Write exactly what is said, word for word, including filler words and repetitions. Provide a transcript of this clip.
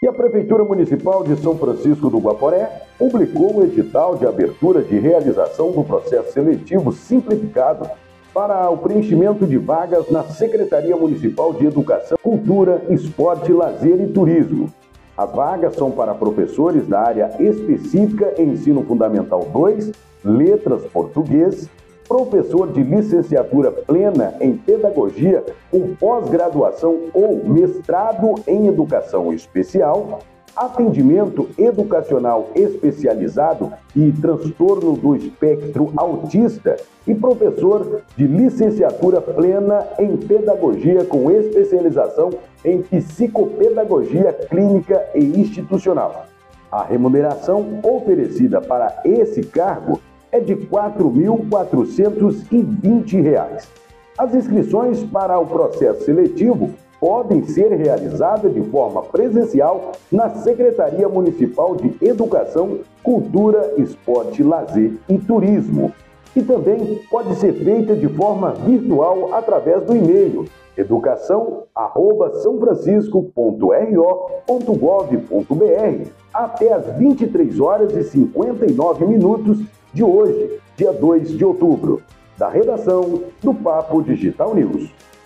a Prefeitura Municipal de São Francisco do Guaporé publicou o edital de abertura de realização do processo seletivo simplificado para o preenchimento de vagas na Secretaria Municipal de Educação, Cultura, Esporte, Lazer e Turismo. As vagas são para professores da área específica em Ensino Fundamental dois, Letras Português, professor de licenciatura plena em Pedagogia com pós-graduação ou mestrado em Educação Especial, atendimento educacional especializado e transtorno do espectro autista e professor de licenciatura plena em Pedagogia com especialização em Psicopedagogia Clínica e Institucional. A remuneração oferecida para esse cargo é de quatro mil quatrocentos e vinte reais. As inscrições para o processo seletivo podem ser realizadas de forma presencial na Secretaria Municipal de Educação, Cultura, Esporte, Lazer e Turismo. E também pode ser feita de forma virtual através do e-mail educação arroba são francisco ponto r o ponto gov ponto b r até às vinte e três horas e cinquenta e nove minutos de hoje, dia dois de outubro. Da redação do Papo Digital News.